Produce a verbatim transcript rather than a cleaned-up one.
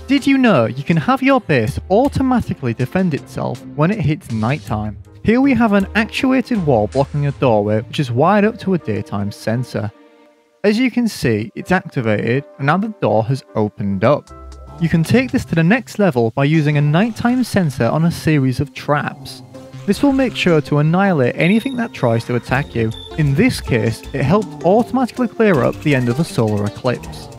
Did you know you can have your base automatically defend itself when it hits nighttime? Here we have an actuated wall blocking a doorway which is wired up to a daytime sensor. As you can see, it's activated and now the door has opened up. You can take this to the next level by using a nighttime sensor on a series of traps. This will make sure to annihilate anything that tries to attack you. In this case, it helped automatically clear up the end of a solar eclipse.